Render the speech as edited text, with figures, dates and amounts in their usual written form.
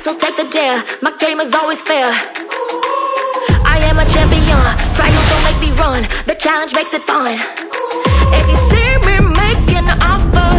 so take the dare. My game is always fair. I am a champion. Trials don't make me run. The challenge makes it fun. If you see me making an offer,